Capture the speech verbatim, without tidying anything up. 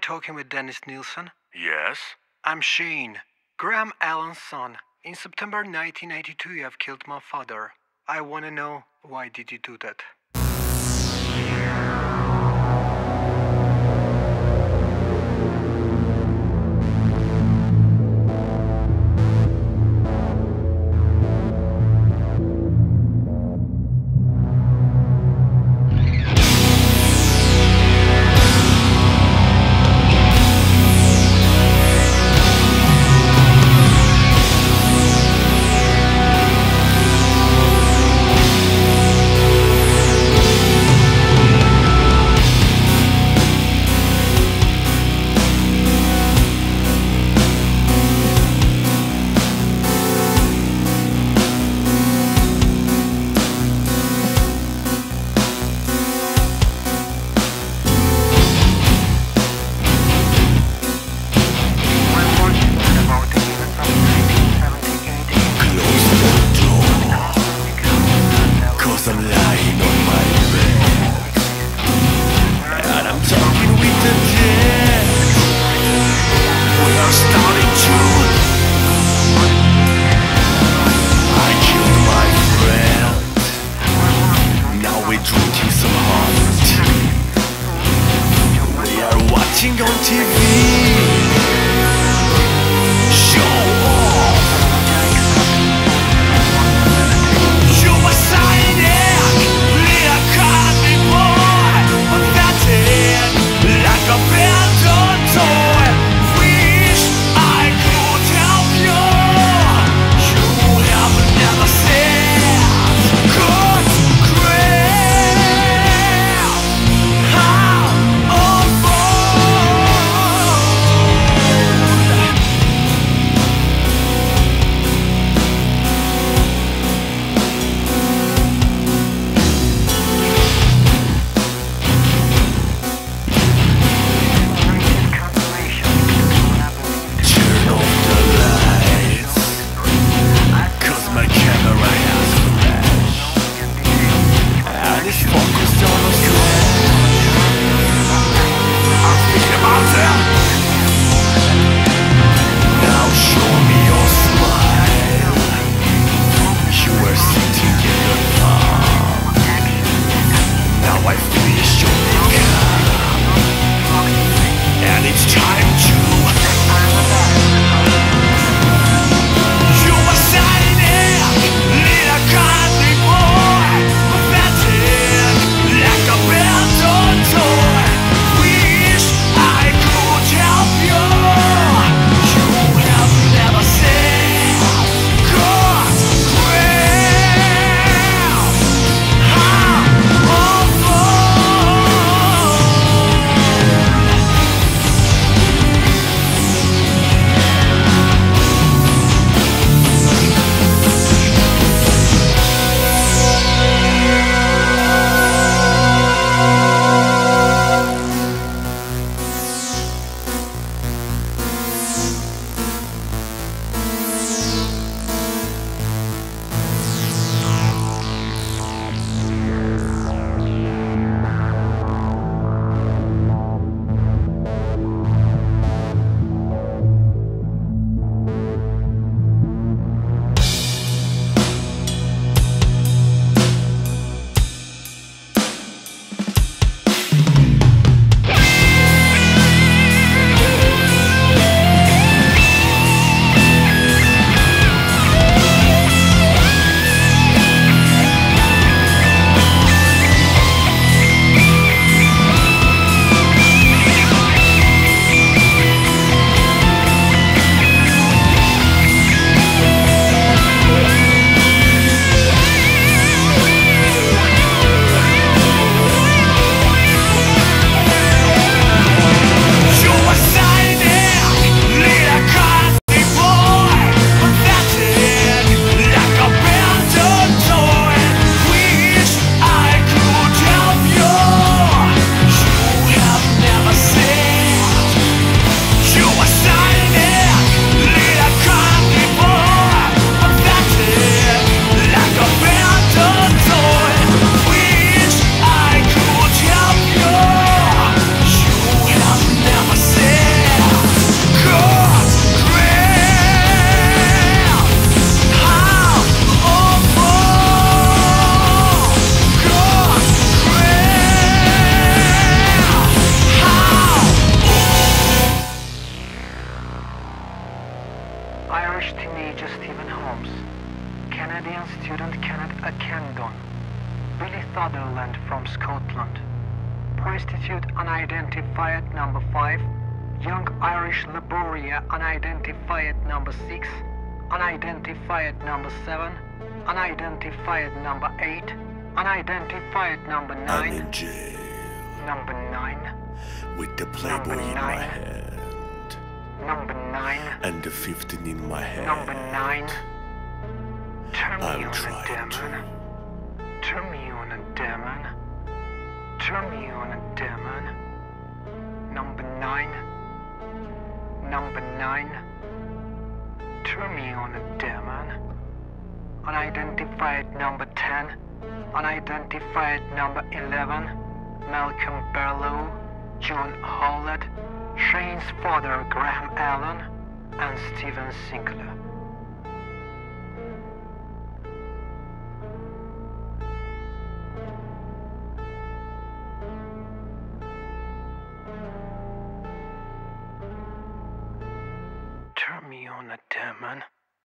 talking with Dennis Nielsen? Yes? I'm Shane, Graham Allen's son. In September nineteen ninety-two, you have killed my father. I want to know, why did you do that? Irish teenager Stephen Holmes, Canadian student Kenneth Akendon, Billy Sutherland from Scotland, prostitute unidentified number five, young Irish laborer unidentified number six, unidentified number seven, unidentified number eight, unidentified number I'm nine, in jail number nine, with the Playboy in my nine. hand number nine, and the fifteen in my hand. number nine. Turn me I'm on a trying demon. to. Turn me on a demon. Turn me on a demon. Number nine. Number nine. Turn me on a demon. Unidentified number ten. Unidentified number eleven. Malcolm Barlow. John Howlett. Shane's father Graham Allen. And Stephen Sinclair. Turn me on a demon.